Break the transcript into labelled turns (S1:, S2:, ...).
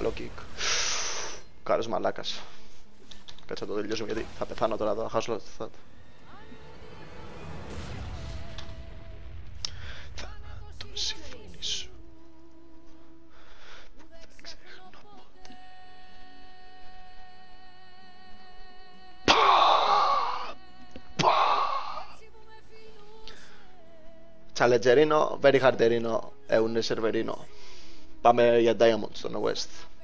S1: καλό kick. Κάρος μαλάκας. Κάτσε να το τελειώσουμε γιατί θα πεθάνω τώρα εδώ, θα χάσω το Θάνατο συμφωνή σου. Δεν ξεχνώ ποτέ. Challengerino, very harderino, è un serverino. Πάμε για Diamond στο No West.